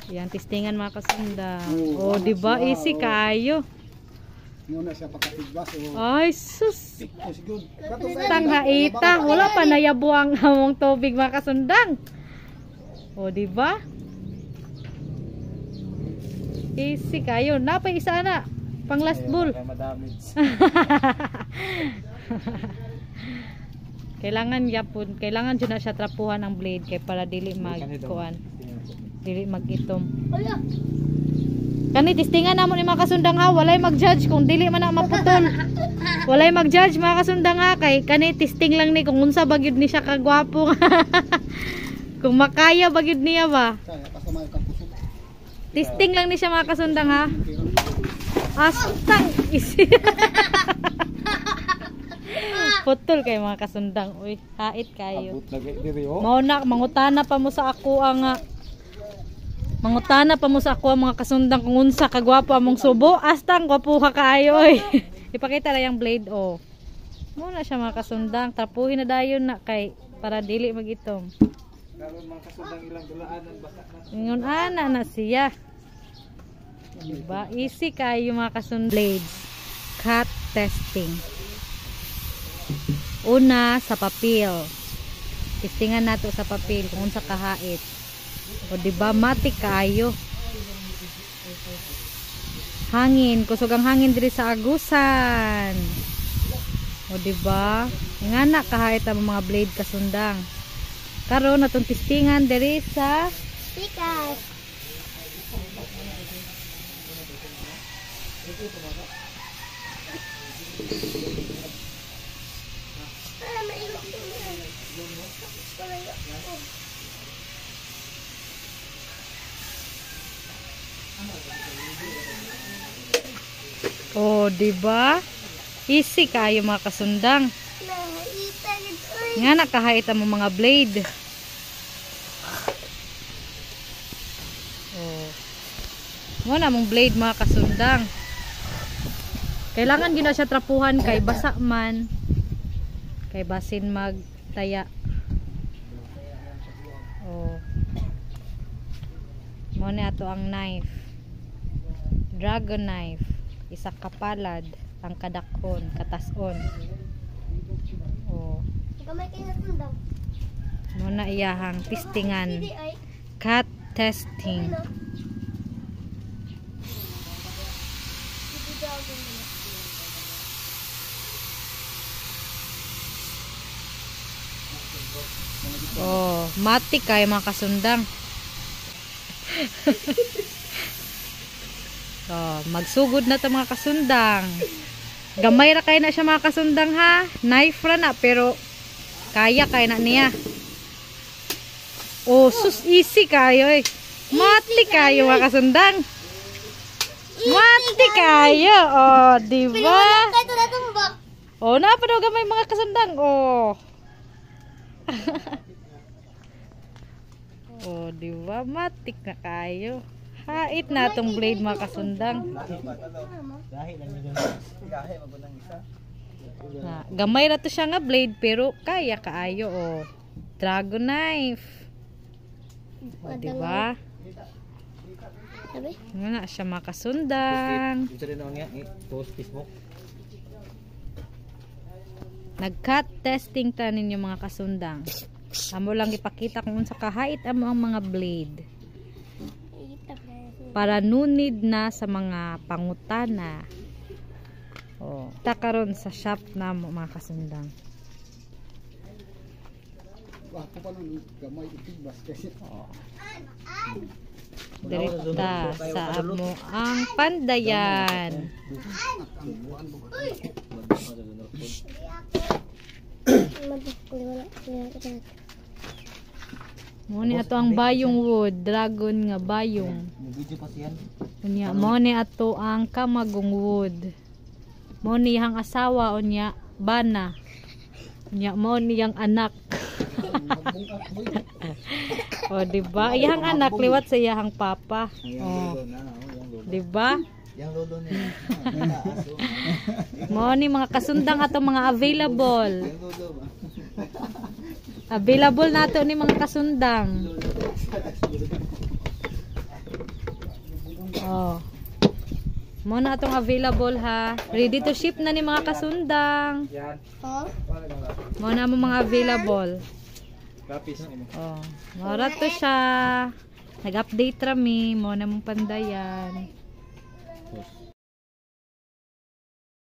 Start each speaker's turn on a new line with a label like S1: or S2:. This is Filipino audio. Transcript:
S1: Yan, testingan mga kasundang. Oh, di ba? Easy kayo.
S2: Muna siya pagkatibas.
S1: Ay, sus. Tanghaita. Wala pa nayabuang hamong tubig mga kasundang. O, di ba? Easy kayo. Napay isa na. Pang last bowl. Kailangan yapon. Kailangan dyan na siya trapuhan ang blade kay para dili magkuan. Dili magitom. Kani testingan namo ni mga kasundang ha, walay mag-judge kung dili man na maputol. Walay mag-judge mga kasundang ha, kay kani testing lang ni kung unsa bagyud ni siya kagwapo. Kung makaya bagyud niya ba. Testing lang ni siya mga kasundang ha. Astang isi. Putol kay mga kasundang. Uy, hait kayo. Mao na mangutana pa mo sa ako ang mangutana pa mo sa ako mga kasundang kung unsa kagwapo among subo. Astang gwapuha kaayo oy. Ipakita ra yang blade oh. Muna siya mga kasundang, trapuhin na dayon na kay para dili magitom.
S3: Karon mga kasundang ilang dulaan ang basa na.
S1: Ingon ana na siya. Diba? Easy kayo mga kasundang. Blades. Cut testing. Una sa papel. Testingan nato sa papel kung unsa kahait. O diba matik kaayo. Hangin, kusog ang hangin diri sa agusan. O diba? Ngana kahait ang mga blade kasundang. Karon natong testingan diri sa
S4: Pikas.
S1: oh, diba? Easy kayo mga kasundang. Nga nakahait ang mga blade. Oh. Muna mong blade mga kasundang. Kailangan gina siya trapuhan kay basa man. Kay basin magtaya. Oh. Muna ato ang knife. Dragon knife. Isa kapalad ang kadakon, katason. Oh. Muna iyahang testingan. Cut testing. Oh, matik kay mga kasundang. Oh, magsugod na ta mga kasundang. Gamay ra kay na siya mga kasundang ha. Knife ra na pero kaya kay na niya. Oh, sus easy kayo eh. Matik kayo mga kasundang. Matik kayo. Oh, di ba? Oh, napa daw gamay mga kasundang. Oh. Oh, di ba? Matik na kayo. Hait na itong blade mga kasundang. Na, gamay na to siya nga blade pero kaya kaayo oh. Dragon knife. Oh, di ba? Nga siya mga kasundang. Nag-cut testing ta ninyo mga kasundang. Amo lang ipakita kung unsa kahait amo ang mga blade. Para nunid na sa mga pangutana. Oh, ta karon sa shop na mga kasundang.
S2: Ako pa nung gamay itibas kasi.
S1: Oh. Direkta sa amo ang pandayan. Muni ato ang bayong wood, dragon nga bayong. Unya muni ato ang kamagong wood. Muni yang asawa unya bana. Unya muni yang anak. Oh, di ba? Iyang anak liwat sa iyang papa. Oh. Di ba?
S3: Yang lolo niya.
S1: Muni mga kasundang ato mga available. Available nato ni mga kasundang. Oh. Mo na atong available ha. Ready to ship na ni mga kasundang.
S3: Yan.
S1: Mo na mo mga available.
S3: Lapis nimo.
S1: Oh. Mora to siya. Nag-update rami. Mo na mong pandayan.